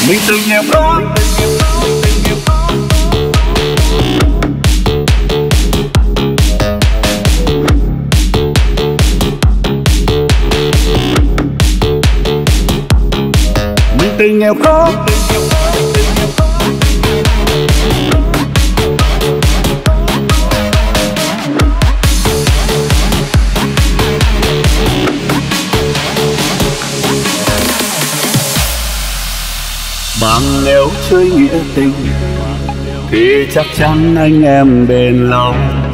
Mình từng nghèo khó, mình từng nghèo khó. Bằng nếu chơi nghĩa tình thì chắc chắn anh em bền lâu.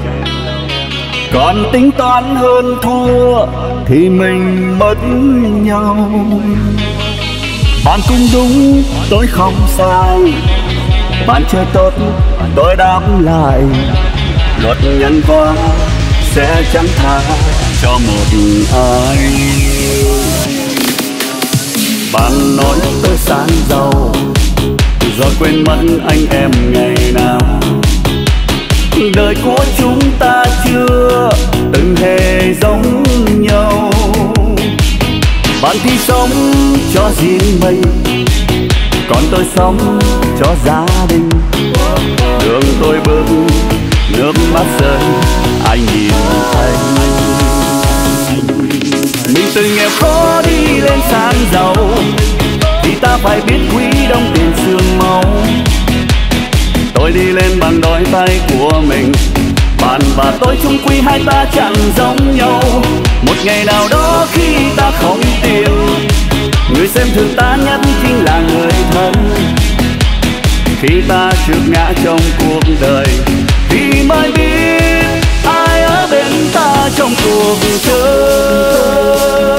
Còn tính toán hơn thua thì mình mất nhau. Bạn cũng đúng, tôi không sai. Bạn chơi tốt, tôi đáp lại. Luật nhân quả sẽ chẳng tha cho một ai. Bạn nói tôi sáng giàu rồi quên mất anh em ngày nào. Đời của chúng ta chưa từng hề giống nhau. Bạn thì sống cho riêng mình, còn tôi sống cho gia đình. Đường tôi bước, nước mắt rơi, ai nhìn thấy. Mình từng nghèo khó đi lên sang giàu, thì ta phải biết quý đồng tiền xương máu. Tôi đi lên bằng đôi tay của mình, bạn và tôi chung quy hai ta chẳng giống nhau. Một ngày nào đó khi ta không tiền, người xem thường ta nhất chính là người thân. Khi ta trượt ngã trong cuộc đời thì mới biết ai ở bên ta trong cuộc chơi.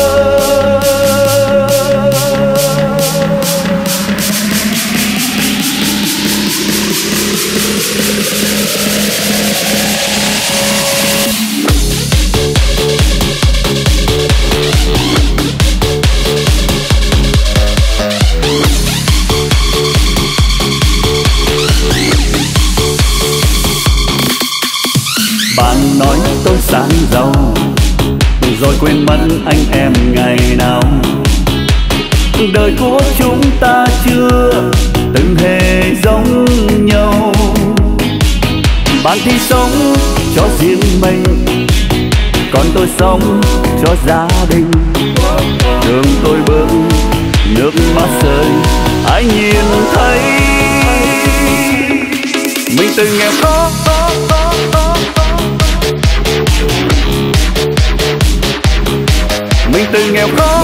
Bạn nói tôi sáng giàu rồi quên mất anh em ngày nào. Đời của chúng ta chưa từng hề giống nhau. Bạn thì sống cho riêng mình, còn tôi sống cho gia đình. Đường tôi bước, nước mắt rơi, ai nhìn thấy. Mình từng nghèo khó, mình từng nghèo khó,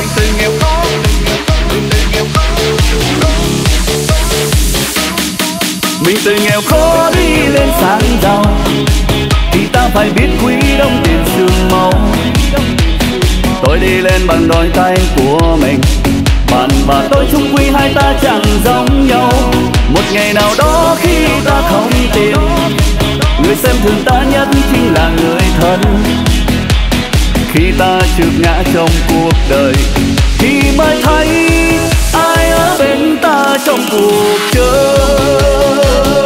mình từng nghèo khó đi lên sang giàu, thì ta phải biết quý đồng tiền xương máu. Tôi đi lên bằng đôi tay của mình, bạn và tôi chung quy hai ta chẳng giống nhau. Một ngày nào đó khi ta không tiền, người xem thường ta nhất chính là người thân. Khi ta trượt ngã trong cuộc đời thì mới thấy ai ở bên ta trong cuộc chơi.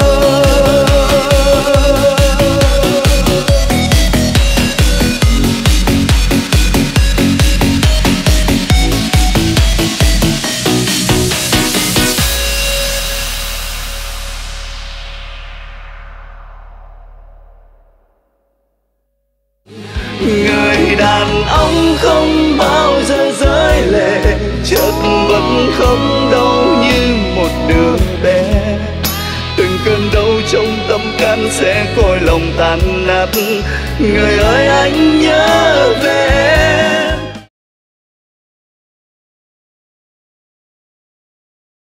Người đàn ông không bao giờ rơi lệ, chợt vẫn không đâu như một đứa bé. Từng cơn đau trong tâm can sẽ coi lòng tan nát. Người ơi anh nhớ về.